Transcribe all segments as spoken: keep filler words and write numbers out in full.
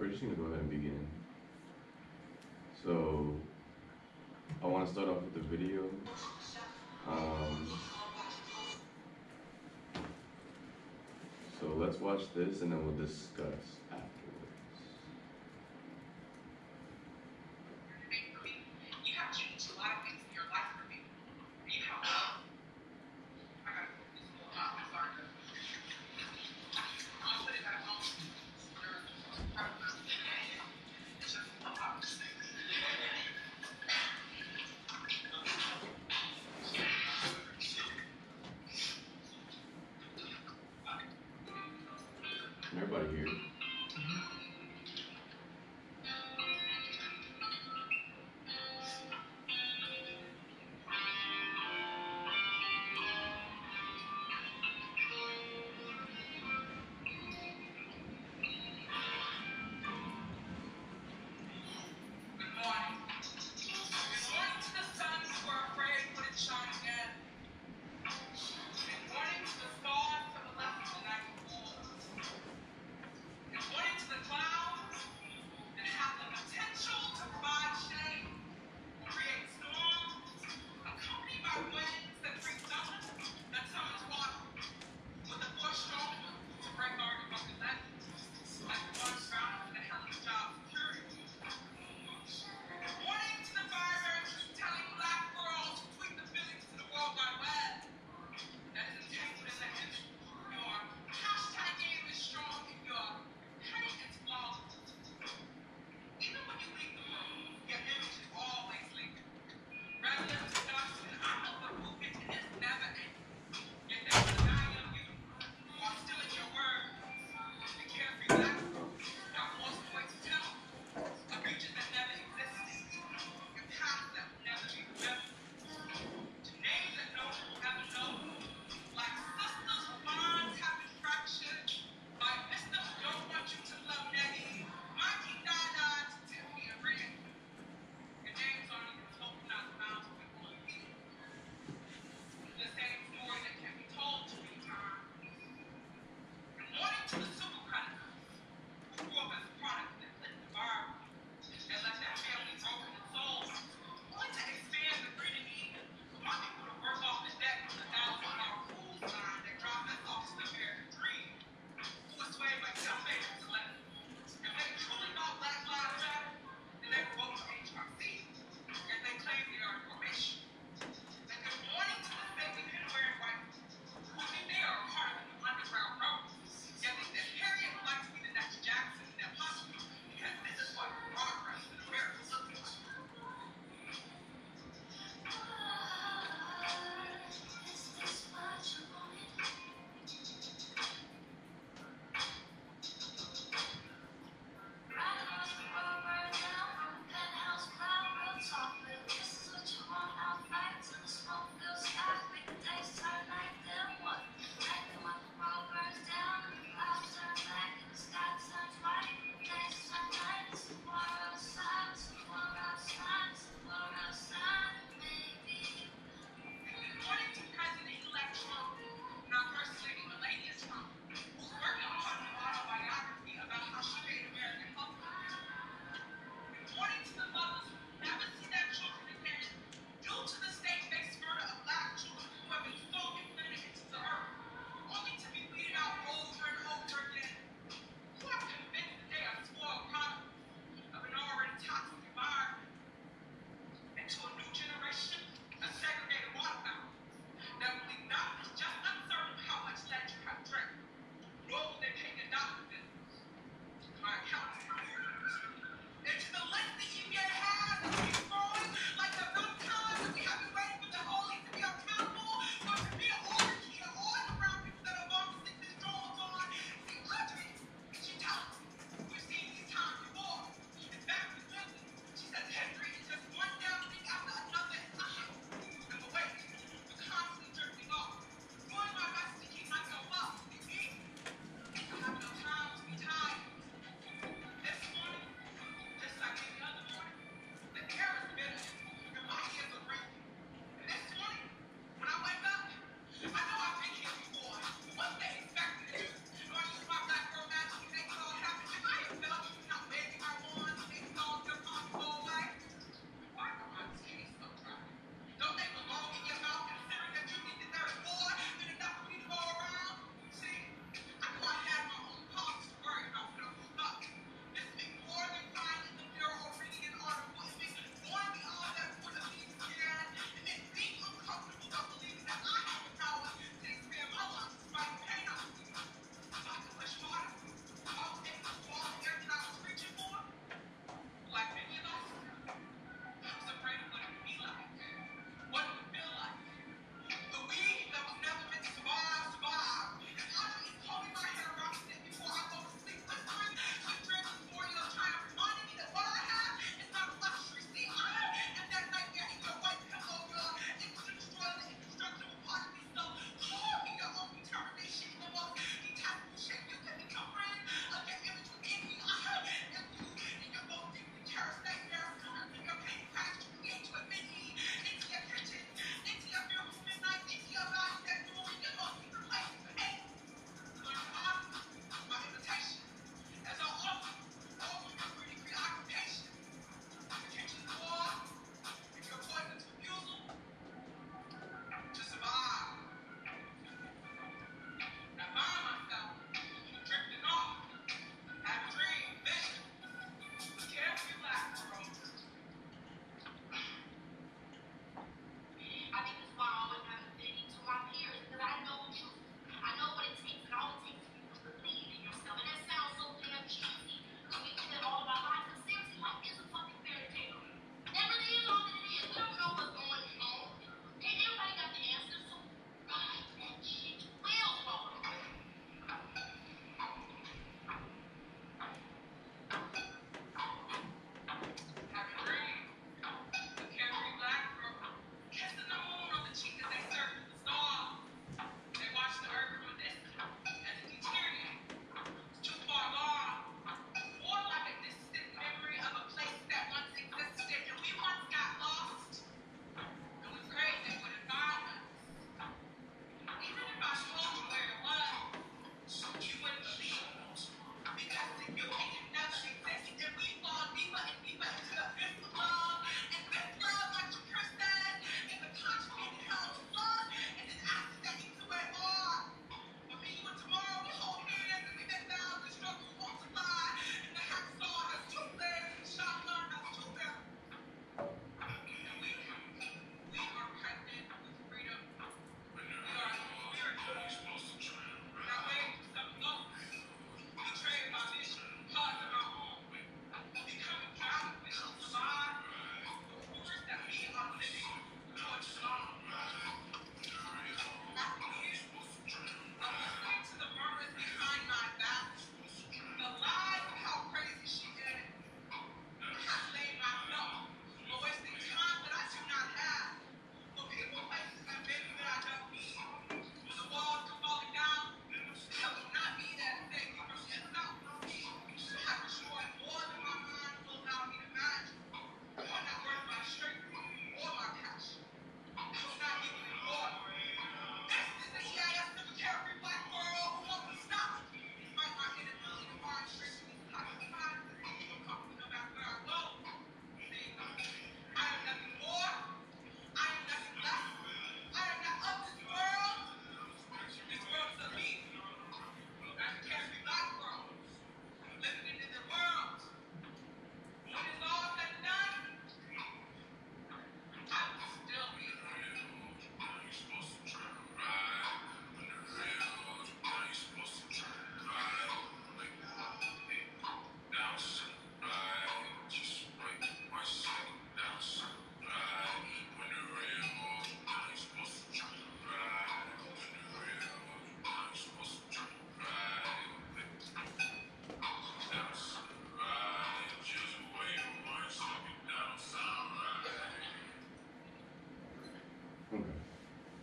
just gonna go ahead and begin. So I want to start off with the video. Um, so let's watch this and then we'll discuss afterwards. You have changed a lot of things in your life for me. You have. I gotta put this little out. I'm sorry. I'll put it back on. It's just a little out. Can everybody hear?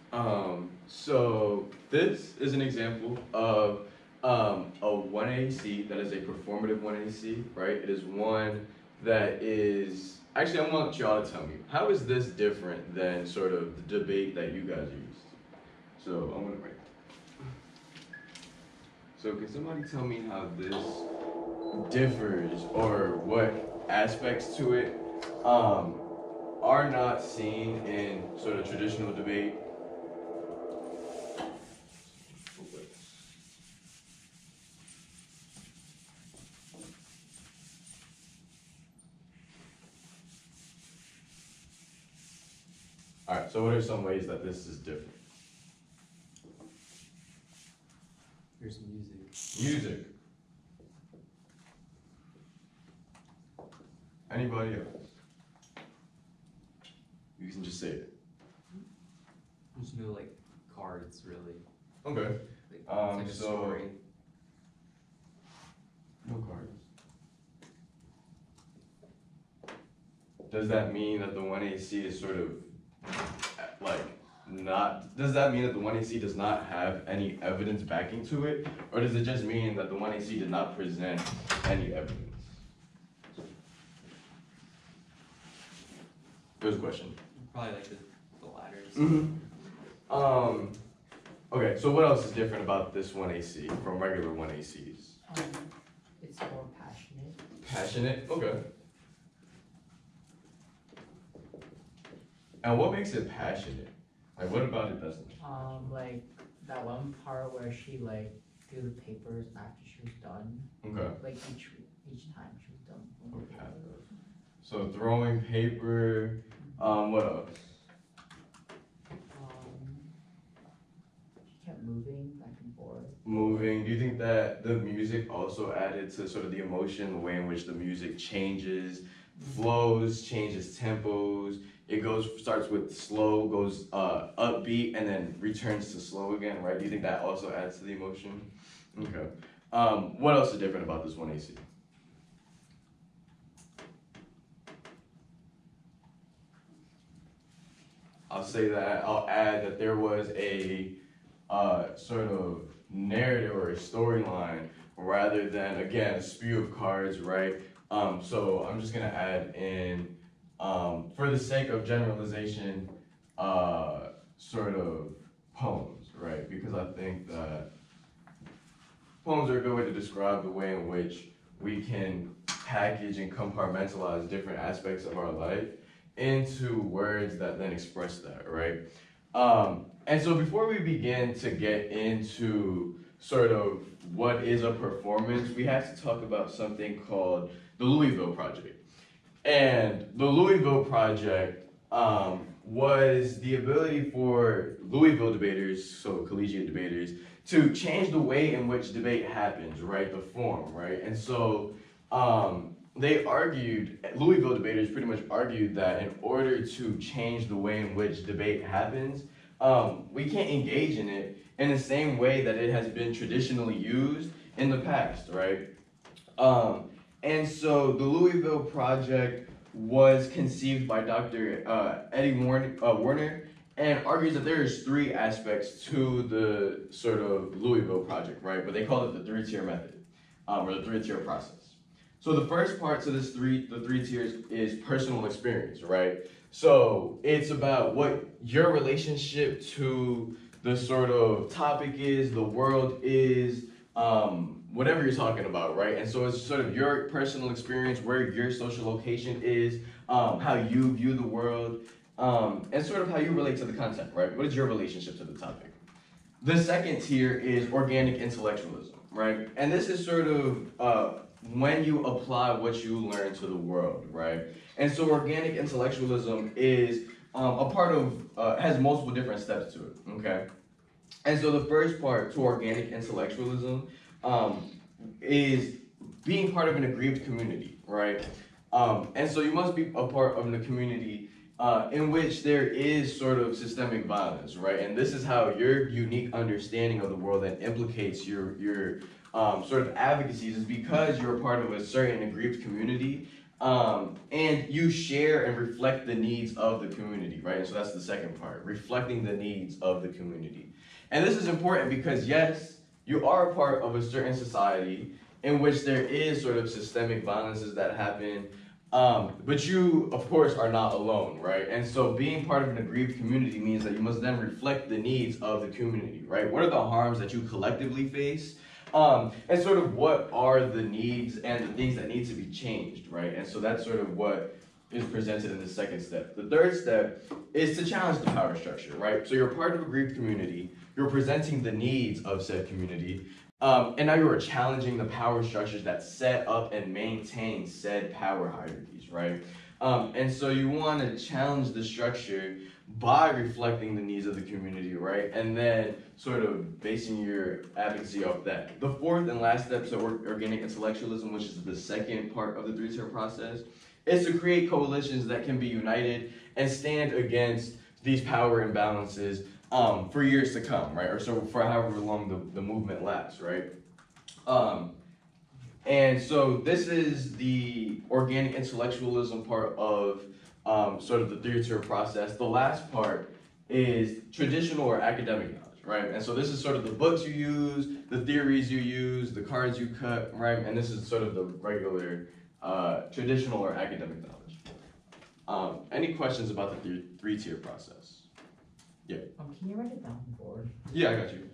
Um, so this is an example of um, a one A C that is a performative one A C, right? It is one that is, actually I want y'all to tell me, how is this different than sort of the debate that you guys used? So I'm gonna write. So can somebody tell me how this differs or what aspects to it um, are not seen in sort of traditional debate? All right, so what are some ways that this is different? There's music. Music. Anybody else? You can just say it. There's no like cards really. Okay. Like, Um, it's like a so story. no cards. Does that mean that the one A C is sort of like not, does that mean that the one A C does not have any evidence backing to it? Or does it just mean that the one A C did not present any evidence? Good question. Probably like the, the ladders. Mm-hmm. Um, okay, so what else is different about this one A C from regular one A Cs? Um, it's more passionate. Passionate? Okay. And what makes it passionate? Like, what about it doesn't? Um, like that one part where she like threw the papers after she was done. Okay. Like each each time she was done. Okay. So throwing paper. Um, what else? Um, she kept moving back and forth. Moving. Do you think that the music also added to sort of the emotion, the way in which the music changes, flows, changes tempos? It goes, starts with slow, goes uh, upbeat, and then returns to slow again, right? Do you think that also adds to the emotion? Okay. Um, what else is different about this one A C? I'll say that, I'll add that there was a uh, sort of narrative or a storyline rather than, again, a spew of cards, right? Um, so I'm just gonna add in, um, for the sake of generalization, uh, sort of poems, right? Because I think that poems are a good way to describe the way in which we can package and compartmentalize different aspects of our life into words that then express that, right? Um, and so before we begin to get into sort of what is a performance, we have to talk about something called the Louisville Project. And the Louisville Project um, was the ability for Louisville debaters, so collegiate debaters, to change the way in which debate happens, right? The form, right? And so um, they argued, Louisville debaters pretty much argued that in order to change the way in which debate happens, um, we can't engage in it in the same way that it has been traditionally used in the past, right? Um, and so the Louisville Project was conceived by Doctor Uh, Eddie Warner, uh, Warner and argues that there's three aspects to the sort of Louisville Project, right? But they call it the three-tier method, um, or the three-tier process. So the first part to this three, the three tiers is personal experience, right? So it's about what your relationship to the sort of topic is, the world is, um, whatever you're talking about, right? And so it's sort of your personal experience, where your social location is, um, how you view the world, um, and sort of how you relate to the content, right? What is your relationship to the topic? The second tier is organic intellectualism, right? And this is sort of uh, when you apply what you learn to the world, right? And so organic intellectualism is um, a part of, uh, has multiple different steps to it, okay? And so the first part to organic intellectualism um, is being part of an aggrieved community, right? Um, and so you must be a part of the community uh, in which there is sort of systemic violence, right? And this is how your unique understanding of the world that implicates your, your um, sort of advocacies is because you're a part of a certain aggrieved community. Um, and you share and reflect the needs of the community, right? And so that's the second part, reflecting the needs of the community. And this is important because, yes, you are a part of a certain society in which there is sort of systemic violences that happen, um, but you, of course, are not alone, right? And so being part of an aggrieved community means that you must then reflect the needs of the community, right? What are the harms that you collectively face? Um, and sort of what are the needs and the things that need to be changed, right? And so that's sort of what is presented in the second step. The third step is to challenge the power structure, right? So you're part of a grieved community, you're presenting the needs of said community, um, and now you're challenging the power structures that set up and maintain said power hierarchies, right? Um, and so you want to challenge the structure by reflecting the needs of the community, right? And then sort of basing your advocacy off that. The fourth and last step, so organic intellectualism, which is the second part of the three-tier process, is to create coalitions that can be united and stand against these power imbalances um, for years to come, right? Or so for however long the, the movement lasts, right? Um, and so this is the organic intellectualism part of Um, sort of the three-tier process. The last part is traditional or academic knowledge, right? And so this is sort of the books you use, the theories you use, the cards you cut, right? And this is sort of the regular uh, traditional or academic knowledge. Um, any questions about the th- three-tier process? Yeah. Um, can you write it down on the board? Yeah, I got you.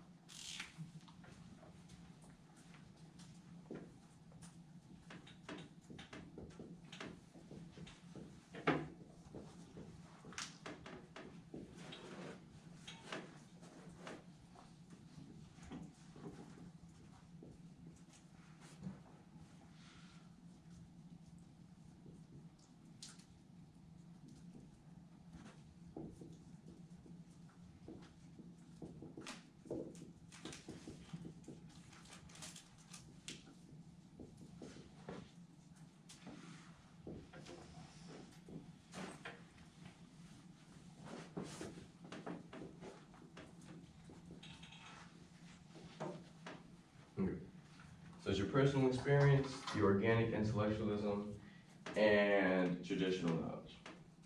So it's your personal experience, the organic intellectualism, and traditional knowledge.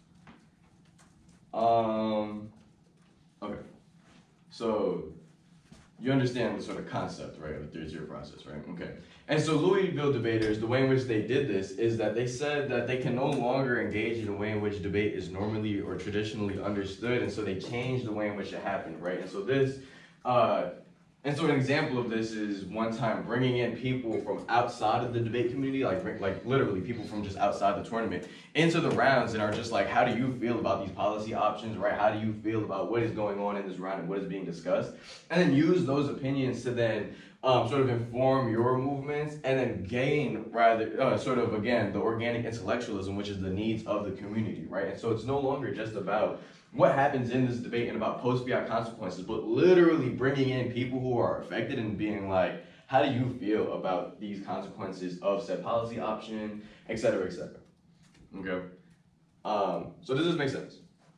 Um, okay. So you understand the sort of concept, right, of the three-tier process, right? Okay. And so Louisville debaters, the way in which they did this is that they said that they can no longer engage in a way in which debate is normally or traditionally understood, and so they changed the way in which it happened, right? And so this, uh, and so an example of this is one time bringing in people from outside of the debate community, like like literally people from just outside the tournament, into the rounds and are just like, how do you feel about these policy options, right? How do you feel about what is going on in this round and what is being discussed? And then use those opinions to then um, sort of inform your movements and then gain rather, uh, sort of, again, the organic intellectualism, which is the needs of the community, right? And so it's no longer just about what happens in this debate and about post-fiat consequences, but literally bringing in people who are affected and being like, how do you feel about these consequences of said policy option, et cetera, et cetera. Okay? Um, so does this make sense?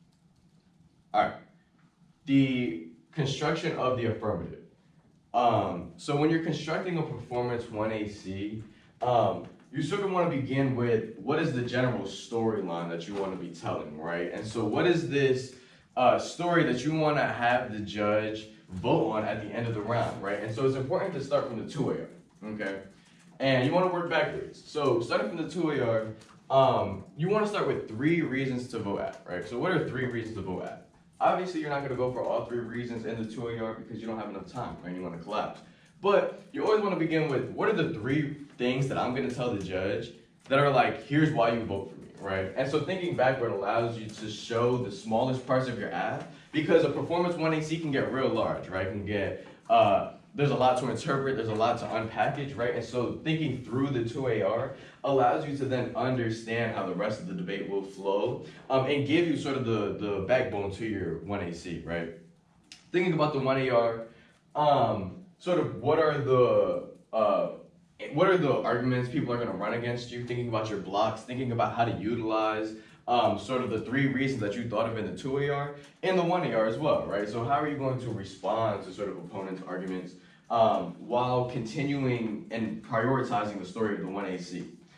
All right. The construction of the affirmative. Um, so when you're constructing a performance one A C, um, you sort of want to begin with what is the general storyline that you want to be telling, right? And so what is this uh, story that you want to have the judge vote on at the end of the round, right? And so it's important to start from the two A R, okay? And you want to work backwards. So starting from the two A R, um, you want to start with three reasons to vote at, right? So what are three reasons to vote at? Obviously, you're not going to go for all three reasons in the two A R because you don't have enough time, right? You want to collapse. But you always want to begin with, what are the three things that I'm going to tell the judge that are like, here's why you vote for me, right? And so thinking backward allows you to show the smallest parts of your app, because a performance one A C can get real large, right? Can get, uh, there's a lot to interpret, there's a lot to unpackage, right? And so thinking through the two A R allows you to then understand how the rest of the debate will flow, um, and give you sort of the, the backbone to your one A C, right? Thinking about the one A R, um, sort of what are the uh, what are the arguments people are going to run against you, thinking about your blocks, thinking about how to utilize um, sort of the three reasons that you thought of in the two A R and the one A R as well, right? So how are you going to respond to sort of opponents' arguments um, while continuing and prioritizing the story of the one A C?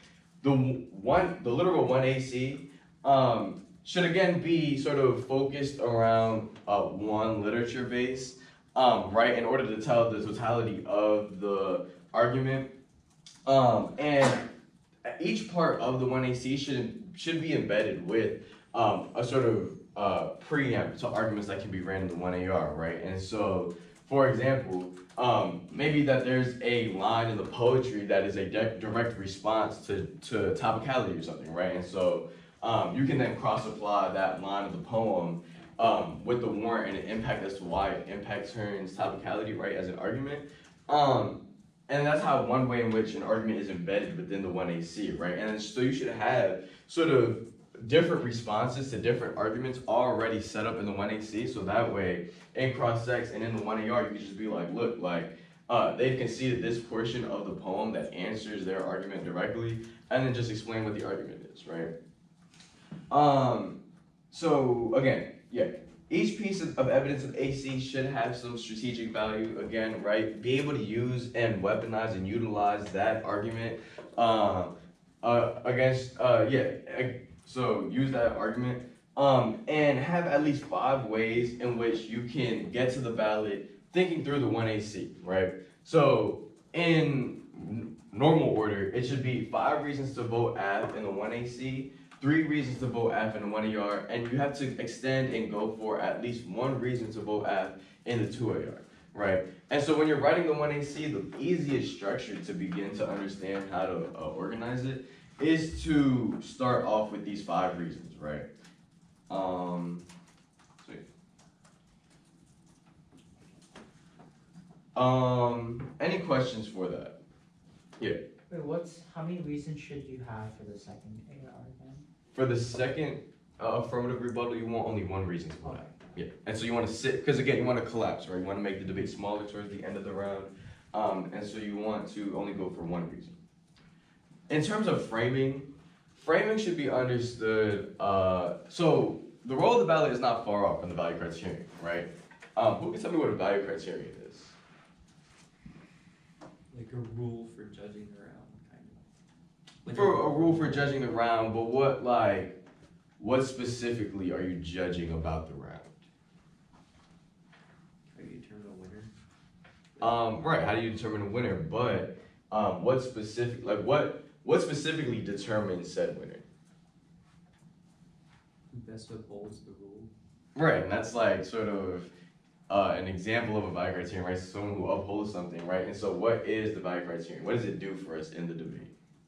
the one, the literal one A C, um, should again be sort of focused around uh, one literature base, um, right, in order to tell the totality of the argument. Um, and each part of the one A C should should be embedded with um, a sort of uh, preamp to arguments that can be ran in the one A R, right? And so, for example, um, maybe that there's a line in the poetry that is a de- direct response to, to topicality or something, right? And so um, you can then cross-apply that line of the poem um, with the warrant and the impact as to why it impact turns topicality, right, as an argument. Um, And that's how one way in which an argument is embedded within the one A C, right? And so you should have sort of different responses to different arguments already set up in the one A C, so that way in cross-sex and in the one A R, you can just be like, look, like, uh, they've conceded this portion of the poem that answers their argument directly, and then just explain what the argument is, right? Um, so again, yeah. Each piece of evidence of A C should have some strategic value, again, right? Be able to use and weaponize and utilize that argument um, uh, against, uh, yeah, so use that argument um, and have at least five ways in which you can get to the ballot thinking through the one A C, right? So in normal order, it should be five reasons to vote F in the one A C, three reasons to vote F in the one A R, and you have to extend and go for at least one reason to vote F in the two A R, right? And so when you're writing the one A C, the easiest structure to begin to understand how to uh, organize it is to start off with these five reasons, right? Um, sweet. Um, any questions for that? Yeah. Wait, what's, how many reasons should you have for the second A R then? For the second uh, affirmative rebuttal, you want only one reason for Okay. that. Yeah, and so you want to sit, because again, you want to collapse, right? You want to make the debate smaller towards the end of the round, um, and so you want to only go for one reason. In terms of framing, framing should be understood, uh, so the role of the ballot is not far off from the value criterion, right? Um, who can tell me what a value criterion is? Like a rule for judging the round, kind of. Like For a rule for judging the round, but what, like, what specifically are you judging about the round? How do you determine a winner? Um, right, how do you determine a winner? But um, what specific, like what, what specifically determines said winner? Who best upholds the rule? Right, and that's like sort of uh, an example of a value criterion, right? So someone who upholds something, right? And so what is the value criterion? What does it do for us in the debate?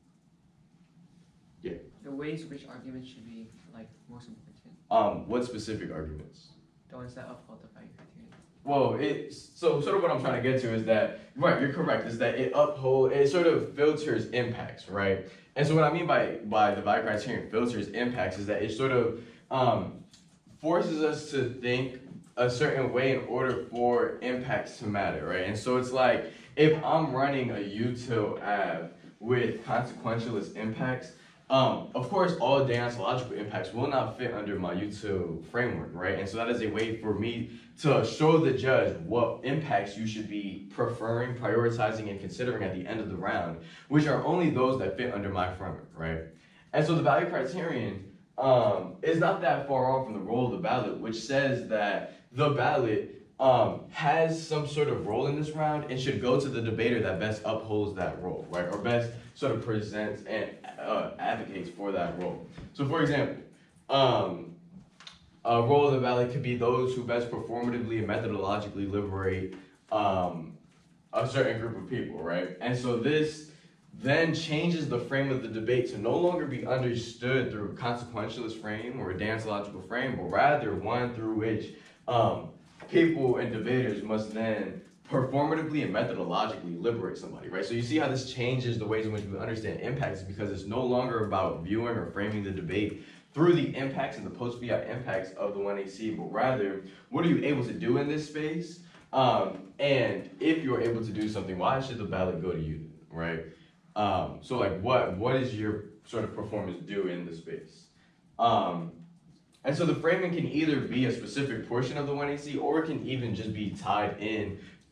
Yeah. The ways which arguments should be like most important. Um, what specific arguments? The ones that uphold the value criterion. Well, it's so sort of what I'm trying to get to is that, right, you're correct, is that it uphold, it sort of filters impacts, right? And so what I mean by, by the value criterion filters impacts is that it sort of um, forces us to think a certain way in order for impacts to matter, right? And so it's like, if I'm running a util av with consequentialist impacts, Um, of course, all deontological impacts will not fit under my util framework, right? And so that is a way for me to show the judge what impacts you should be preferring, prioritizing, and considering at the end of the round, which are only those that fit under my framework, right? And so the value criterion um, is not that far off from the role of the ballot, which says that the ballot um, has some sort of role in this round and should go to the debater that best upholds that role, right? Or best sort of presents and uh, advocates for that role. So for example, um, a role of the ballot could be those who best performatively and methodologically liberate um, a certain group of people, right? And so this then changes the frame of the debate to no longer be understood through a consequentialist frame or a deontological frame, but rather one through which um, people and debaters must then performatively and methodologically liberate somebody, right? So you see how this changes the ways in which we understand impacts because it's no longer about viewing or framing the debate through the impacts and the post-fiat impacts of the one A C, but rather, what are you able to do in this space? Um, and if you're able to do something, why should the ballot go to you, right? Um, so like, what what is your sort of performance do in the space? Um, and so the framing can either be a specific portion of the one A C, or it can even just be tied in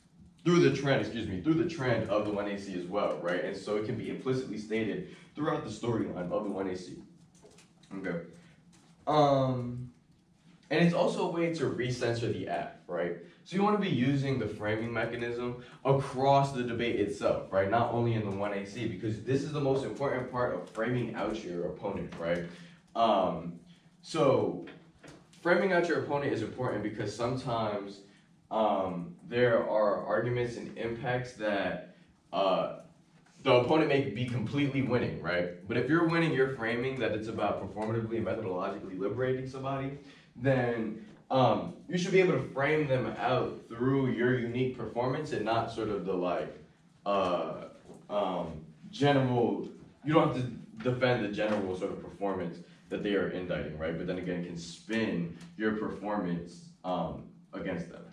through the trend, excuse me, through the trend of the one A C as well, right? And so it can be implicitly stated throughout the storyline of the one A C. Okay. Um, and it's also a way to recensor the app, right? So you want to be using the framing mechanism across the debate itself, right? Not only in the one A C, because this is the most important part of framing out your opponent, right? Um, so framing out your opponent is important because sometimes um, there are arguments and impacts that uh, the opponent may be completely winning, right? But if you're winning your framing that it's about performatively and methodologically liberating somebody, then um, you should be able to frame them out through your unique performance and not sort of the like uh, um, general, you don't have to defend the general sort of performance that they are indicting, right? But then again, can spin your performance um, against them.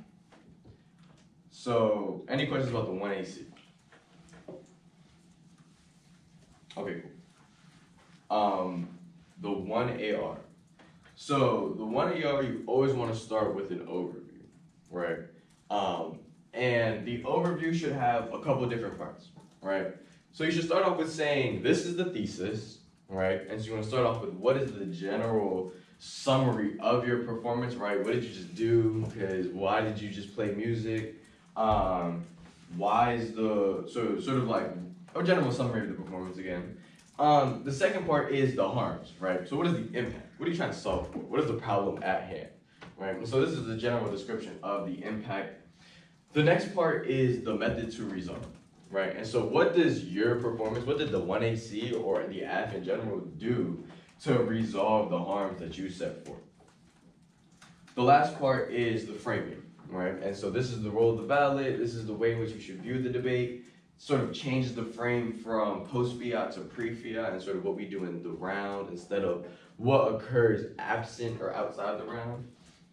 So, any questions about the one A C? Okay, cool. Um, the one A R. So, the one A R, you always want to start with an overview, right? Um, and the overview should have a couple of different parts, right? So, you should start off with saying, this is the thesis, right? And so, you want to start off with what is the general summary of your performance, right? What did you just do? Because why did you just play music? Um, why is the, so sort of like a general summary of the performance again. Um, the second part is the harms, right? So what is the impact? What are you trying to solve for? What is the problem at hand, right? And so this is the general description of the impact. The next part is the method to resolve, right? And so what does your performance, what did the one A C or the A F in general do to resolve the harms that you set forth? The last part is the framing, right? And so this is the role of the ballot. This is the way in which you should view the debate. Sort of changes the frame from post-fiat to pre-fiat and sort of what we do in the round instead of what occurs absent or outside the round.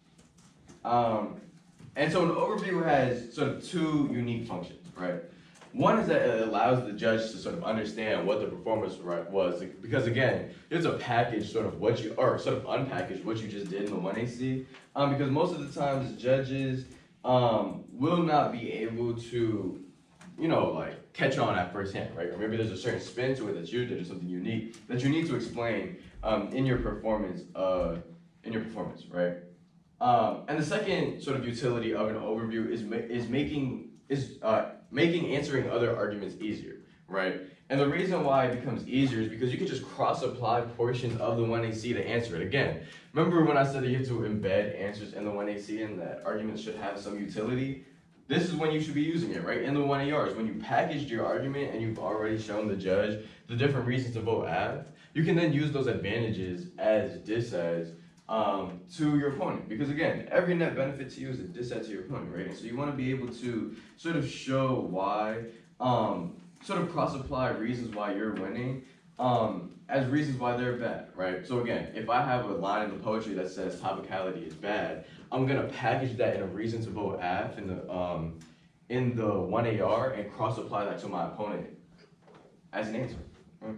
Um, and so an overview has sort of two unique functions, right? One is that it allows the judge to sort of understand what the performance was, because again, it's a package sort of what you, or sort of unpackage what you just did in the one A C, um, because most of the times judges um, will not be able to, you know, like catch on at first hand, right? Or maybe there's a certain spin to it that you did or something unique that you need to explain um, in your performance, uh, in your performance, right? Um, and the second sort of utility of an overview is ma is making is uh, making answering other arguments easier, right? And the reason why it becomes easier is because you can just cross-apply portions of the one A C to answer it. Again, remember when I said that you have to embed answers in the one A C and that arguments should have some utility? This is when you should be using it, right? In the one A R is when you packaged your argument and you've already shown the judge the different reasons to vote A F, you can then use those advantages as disads um, to your opponent. Because again, every net benefit to you is a dissad to your opponent, right? And so you want to be able to sort of show why, um, sort of cross-apply reasons why you're winning um, as reasons why they're bad, right? So again, if I have a line in the poetry that says topicality is bad, I'm gonna package that in a reason to vote A F in the um, in the one A R and cross-apply that to my opponent as an answer. Right?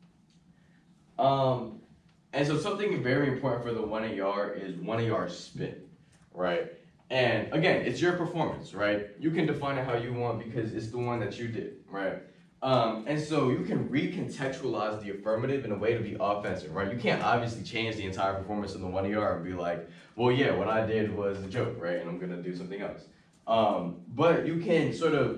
Um, and so something very important for the one A R is one A R spin, right? And again, it's your performance, right? You can define it how you want because it's the one that you did, right? Um, and so you can recontextualize the affirmative in a way to be offensive, right? You can't obviously change the entire performance in the one A R and be like, well, yeah, what I did was a joke, right? And I'm gonna do something else. Um, but you can sort of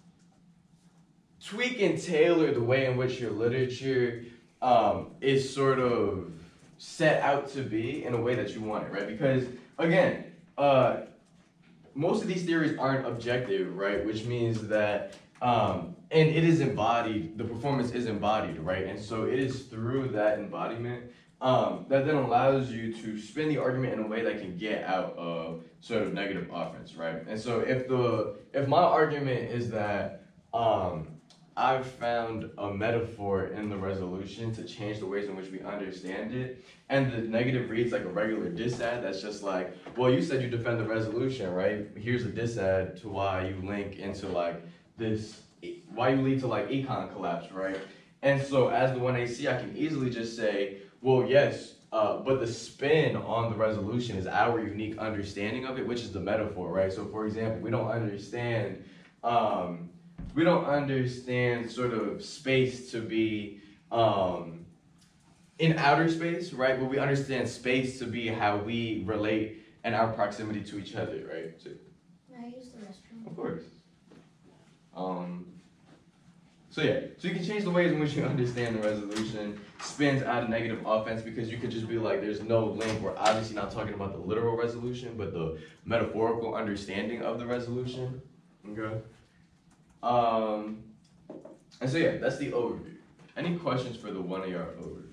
tweak and tailor the way in which your literature um, is sort of set out to be in a way that you want it, right? Because again, uh, most of these theories aren't objective, right? Which means that Um, and it is embodied, the performance is embodied, right? And so it is through that embodiment um, that then allows you to spin the argument in a way that can get out of sort of negative offense, right? And so if the if my argument is that um, I've found a metaphor in the resolution to change the ways in which we understand it, and the negative reads like a regular dissad that's just like, well, you said you defend the resolution, right? Here's a dissad to why you link into like this, why you lead to like econ collapse, right? And so as the one A C, I can easily just say, well, yes, uh, but the spin on the resolution is our unique understanding of it, which is the metaphor, right? So for example, we don't understand Um, we don't understand sort of space to be um, in outer space, right? But we understand space to be how we relate and our proximity to each other, right? So, May I use the restroom? of course. Um, so yeah, so you can change the ways in which you understand the resolution. Spins out a negative offense because you could just be like, there's no link. We're obviously not talking about the literal resolution, but the metaphorical understanding of the resolution. Okay. Um, and so yeah, that's the overview. Any questions for the one A R overview?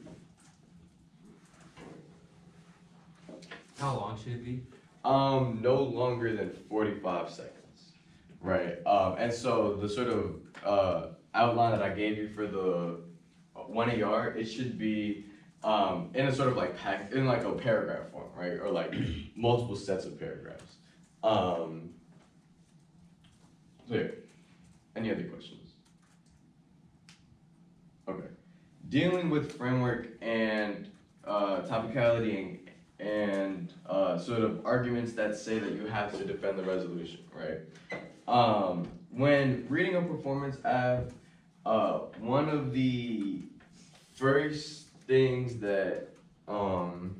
How long should it be? Um, no longer than forty-five seconds, right? Um, and so the sort of uh, outline that I gave you for the one A R, it should be um, in a sort of like pack, in like a paragraph form, right? Or like multiple sets of paragraphs. Um, so yeah, any other questions? Okay. Dealing with framework and uh, topicality and, and uh, sort of arguments that say that you have to defend the resolution, right? Um, when reading a performance app, uh, one of the first things that um,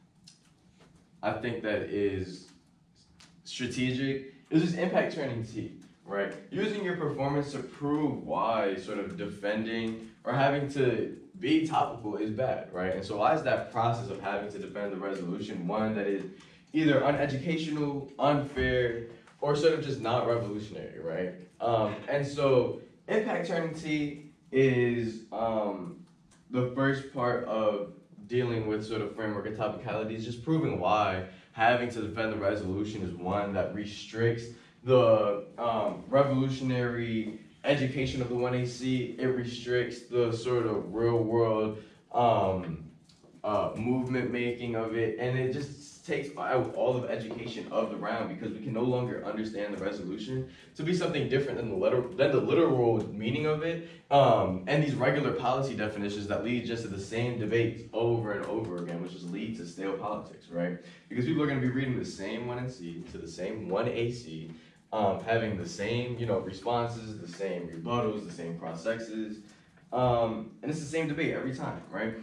I think that is strategic is just impact turning T, right? Using your performance to prove why sort of defending or having to be topical is bad, right? And so why is that process of having to defend the resolution one that is either uneducational, unfair, or sort of just not revolutionary, right? Um, and so impact turning T is um, the first part of dealing with sort of framework and topicality is just proving why having to defend the resolution is one that restricts the um, revolutionary education of the one A C. It restricts the sort of real world um, uh, movement making of it, and it just takes out all of education of the round because we can no longer understand the resolution to be something different than the literal, than the literal meaning of it, um, and these regular policy definitions that lead just to the same debates over and over again, which just lead to stale politics, right? Because people are going to be reading the same one N C to the same one A C, um, having the same, you know, responses, the same rebuttals, the same cross-sexes, um, and it's the same debate every time, right?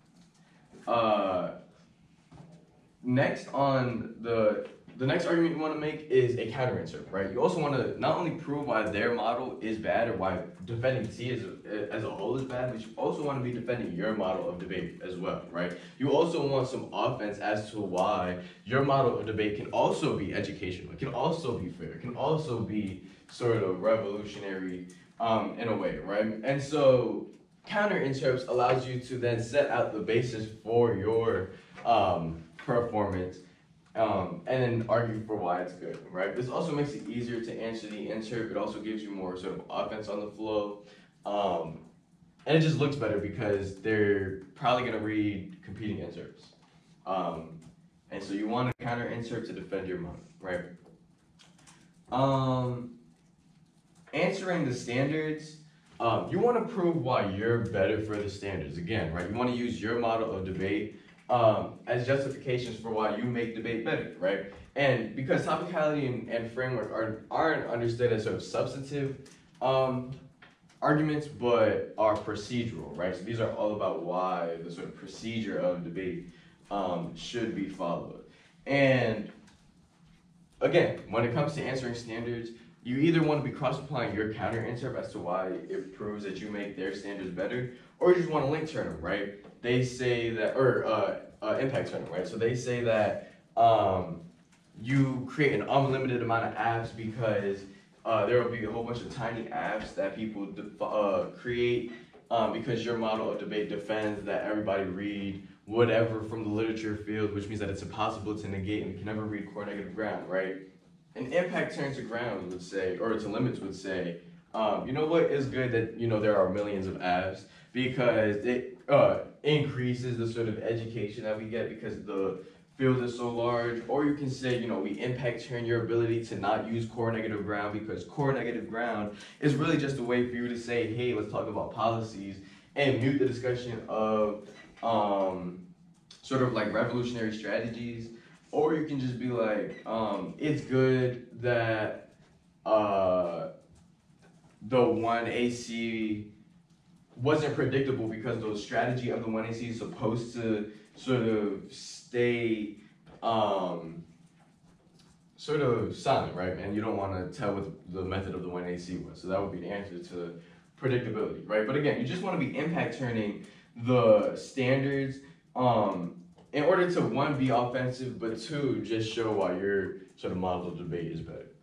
Uh, next on the the next argument you want to make is a counterintuitive, right? You also want to not only prove why their model is bad or why defending T as a, as a whole is bad, but you also want to be defending your model of debate as well, right? You also want some offense as to why your model of debate can also be educational, it can also be fair, it can also be sort of revolutionary um, in a way, right? And so counterinterps allows you to then set out the basis for your um, performance um, and then argue for why it's good, right? This also makes it easier to answer the interp. It also gives you more sort of offense on the flow. Um, and it just looks better because they're probably going to read competing interps. Um, and so you want a counter interp to defend your mind, right? Um, answering the standards. Um, you want to prove why you're better for the standards. Again, right? You want to use your model of debate um, as justifications for why you make debate better, right? And because topicality and, and framework are, aren't understood as sort of substantive um, arguments, but are procedural, right? So these are all about why the sort of procedure of debate um, should be followed. And again, when it comes to answering standards, you either want to be cross-applying your counter-interp as to why it proves that you make their standards better, or you just want to link turn them, right? They say that, or uh, uh, impact turn them, right? So they say that um, you create an unlimited amount of apps because uh, there will be a whole bunch of tiny apps that people def- uh, create um, because your model of debate defends that everybody read whatever from the literature field, which means that it's impossible to negate and we can never read core negative ground, right? An impact turn to grounds would say, or to limits would say, um, you know what, it's good that, you know, there are millions of apps because it uh, increases the sort of education that we get because the field is so large. Or you can say, you know, we impact turn your ability to not use core negative ground because core negative ground is really just a way for you to say, hey, let's talk about policies and mute the discussion of um, sort of like revolutionary strategies. Or you can just be like, um, it's good that uh, the one A C wasn't predictable because the strategy of the one A C is supposed to sort of stay um, sort of silent, right? And you don't want to tell what the method of the one A C was. So that would be the answer to predictability, right? But again, you just want to be impact turning the standards um, in order to, one, be offensive, but two, just show why your sort of model of debate is better.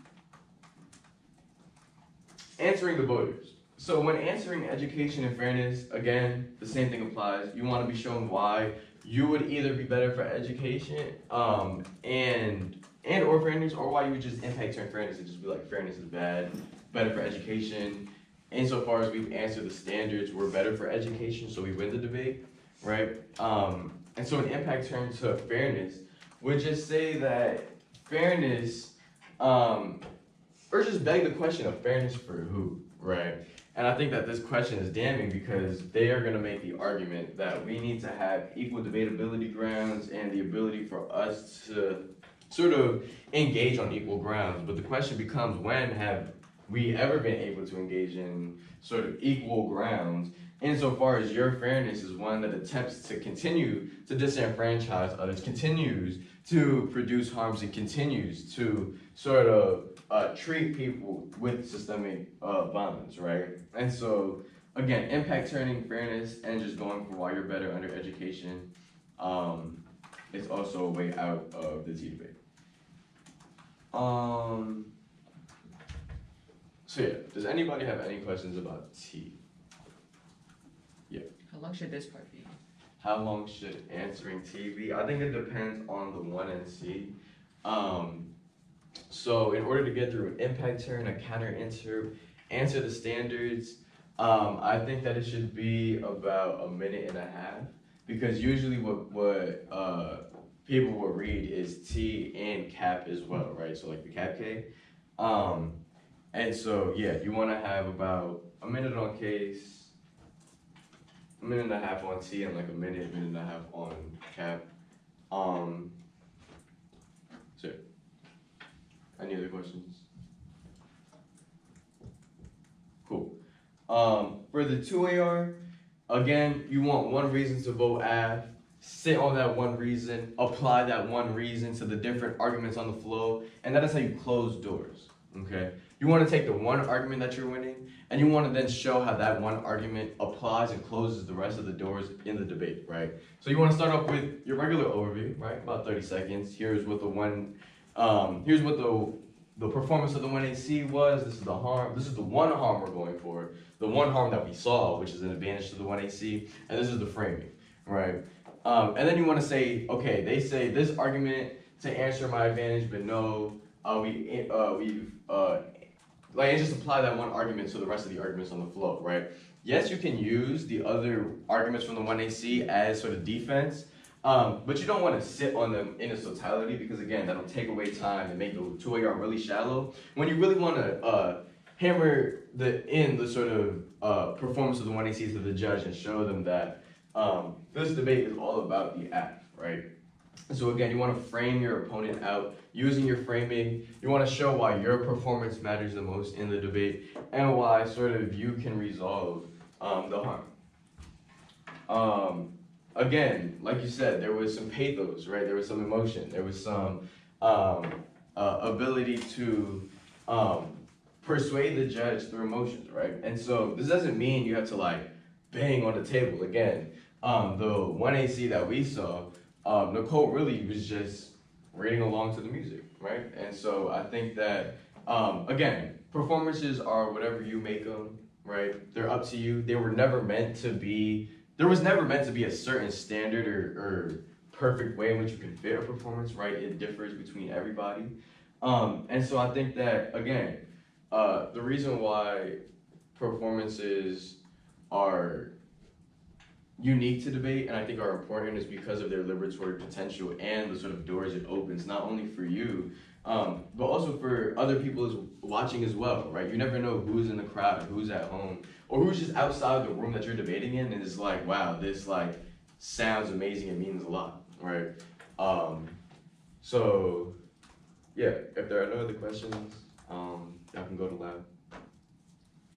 Answering the voters. So when answering education and fairness, again, the same thing applies. You want to be shown why you would either be better for education um, and and or fairness, or why you would just impact turn fairness and just be like, fairness is bad, better for education. Insofar as we've answered the standards, we're better for education, so we win the debate, right? Um, and so an impact turn to fairness would just say that fairness, um, or just beg the question of fairness for who, right? And I think that this question is damning because they are going to make the argument that we need to have equal debatability grounds and the ability for us to sort of engage on equal grounds. But the question becomes, when have we ever been able to engage in sort of equal grounds insofar as your fairness is one that attempts to continue to disenfranchise others, continues to produce harms, and continues to sort of uh, treat people with systemic uh, violence, right? And so, again, impact turning fairness and just going for why you're better under education um, is also a way out of the tea debate. Um, so yeah, does anybody have any questions about tea? Yeah. How long should this part be? How long should answering T be? I think it depends on the one and C. Um, so in order to get through an impact turn, a counter answer, answer the standards, um, I think that it should be about a minute and a half, because usually what, what uh, people will read is T and cap as well, right? So like the cap K. Um, and so yeah, you want to have about a minute on case, a minute and a half on T, and like a minute, minute and a half on cap. Um, so, any other questions? Cool. Um, for the two A R, again, you want one reason to vote A F, sit on that one reason, apply that one reason to the different arguments on the flow, and that is how you close doors, okay? You want to take the one argument that you're winning, and you want to then show how that one argument applies and closes the rest of the doors in the debate, right? So you want to start off with your regular overview, right? About thirty seconds. Here's what the one, um, here's what the the performance of the one A C was. This is the harm. This is the one harm we're going for. The one harm that we saw, which is an advantage to the one A C, and this is the framing, right? Um, and then you want to say, okay, they say this argument to answer my advantage, but no, uh, we uh, we've uh, like, and just apply that one argument to the rest of the arguments on the flow, right? Yes, you can use the other arguments from the one A C as sort of defense, um, but you don't want to sit on them in its totality, because again, that'll take away time and make the two A R really shallow. When you really want to uh, hammer the in the sort of uh, performance of the one A C to the judge and show them that um, this debate is all about the act, right? So again, you want to frame your opponent out using your framing. You want to show why your performance matters the most in the debate and why sort of you can resolve um, the harm. Um, again, like you said, there was some pathos, right? There was some emotion. There was some um, uh, ability to um, persuade the judge through emotions, right? And so this doesn't mean you have to like bang on the table. Again, um, the one A C that we saw, Um, Nicole really was just reading along to the music, right? And so I think that, um, again, performances are whatever you make them, right? They're up to you. They were never meant to be, there was never meant to be a certain standard or, or perfect way in which you can fit a performance, right? It differs between everybody. Um, and so I think that, again, uh, the reason why performances are unique to debate and I think are important is because of their liberatory potential and the sort of doors it opens, not only for you, um, but also for other people as watching as well, right? You never know who's in the crowd, who's at home, or who's just outside the room that you're debating in and is like, wow, this like sounds amazing, it means a lot, right? Um, so, yeah, if there are no other questions, um, y'all can go to lab.